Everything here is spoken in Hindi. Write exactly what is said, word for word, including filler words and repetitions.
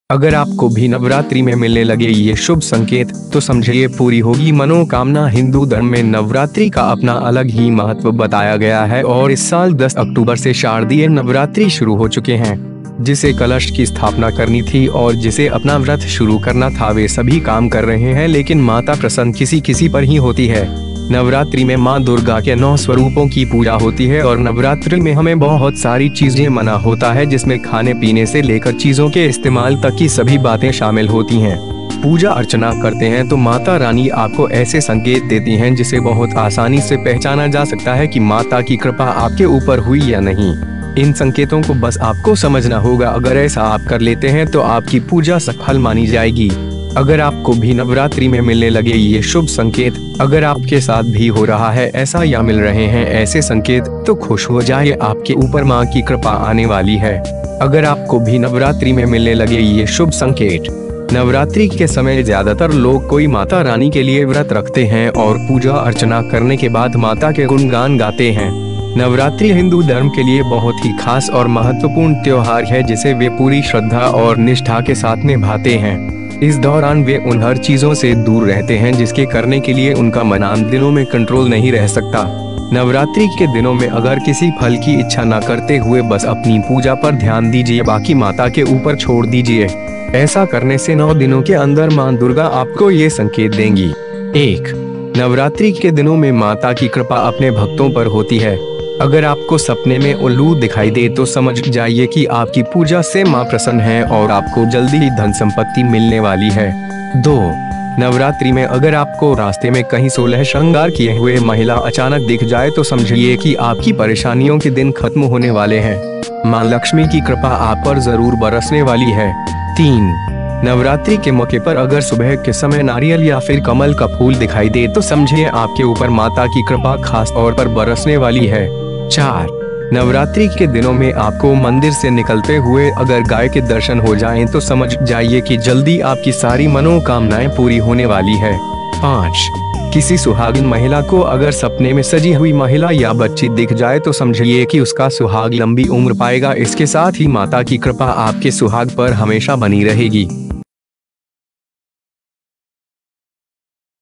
अगर आपको भी नवरात्रि में मिलने लगे ये शुभ संकेत, तो समझिए पूरी होगी मनोकामना। हिंदू धर्म में नवरात्रि का अपना अलग ही महत्व बताया गया है और इस साल दस अक्टूबर से शारदीय नवरात्रि शुरू हो चुके हैं। जिसे कलश की स्थापना करनी थी और जिसे अपना व्रत शुरू करना था, वे सभी काम कर रहे हैं, लेकिन माता प्रसन्न किसी किसी पर ही होती है। नवरात्रि में माँ दुर्गा के नौ स्वरूपों की पूजा होती है और नवरात्रि में हमें बहुत सारी चीजें मना होता है, जिसमें खाने पीने से लेकर चीजों के इस्तेमाल तक की सभी बातें शामिल होती हैं। पूजा अर्चना करते हैं तो माता रानी आपको ऐसे संकेत देती हैं जिसे बहुत आसानी से पहचाना जा सकता है कि माता की कृपा आपके ऊपर हुई या नहीं। इन संकेतों को बस आपको समझना होगा। अगर ऐसा आप कर लेते हैं तो आपकी पूजा सफल मानी जाएगी। अगर आपको भी नवरात्रि में मिलने लगे ये शुभ संकेत, अगर आपके साथ भी हो रहा है ऐसा या मिल रहे हैं ऐसे संकेत, तो खुश हो जाइए, आपके ऊपर माँ की कृपा आने वाली है। अगर आपको भी नवरात्रि में मिलने लगे ये शुभ संकेत, नवरात्रि के समय ज्यादातर लोग कोई माता रानी के लिए व्रत रखते हैं और पूजा अर्चना करने के बाद माता के गुणगान गाते हैं। नवरात्रि हिंदू धर्म के लिए बहुत ही खास और महत्वपूर्ण त्योहार है, जिसे वे पूरी श्रद्धा और निष्ठा के साथ निभाते हैं। इस दौरान वे उन हर चीजों से दूर रहते हैं जिसके करने के लिए उनका मन आम दिनों में कंट्रोल नहीं रह सकता। नवरात्रि के दिनों में अगर किसी फल की इच्छा न करते हुए बस अपनी पूजा पर ध्यान दीजिए, बाकी माता के ऊपर छोड़ दीजिए। ऐसा करने से नौ दिनों के अंदर माँ दुर्गा आपको ये संकेत देंगी। एक, नवरात्रि के दिनों में माता की कृपा अपने भक्तों पर होती है। अगर आपको सपने में उल्लू दिखाई दे तो समझ जाइए कि आपकी पूजा से माँ प्रसन्न है और आपको जल्दी ही धन संपत्ति मिलने वाली है। दो, नवरात्रि में अगर आपको रास्ते में कहीं सोलह श्रृंगार किए हुए महिला अचानक दिख जाए तो समझिए कि आपकी परेशानियों के दिन खत्म होने वाले हैं। माँ लक्ष्मी की कृपा आप पर जरूर बरसने वाली है। तीन, नवरात्रि के मौके पर अगर सुबह के समय नारियल या फिर कमल का फूल दिखाई दे तो समझिए आपके ऊपर माता की कृपा खास तौर पर बरसने वाली है। चार, नवरात्रि के दिनों में आपको मंदिर से निकलते हुए अगर गाय के दर्शन हो जाएं तो समझ जाइए कि जल्दी आपकी सारी मनोकामनाएं पूरी होने वाली है। पाँच, किसी सुहागिन महिला को अगर सपने में सजी हुई महिला या बच्ची दिख जाए तो समझिए कि उसका सुहाग लंबी उम्र पाएगा। इसके साथ ही माता की कृपा आपके सुहाग पर हमेशा बनी रहेगी।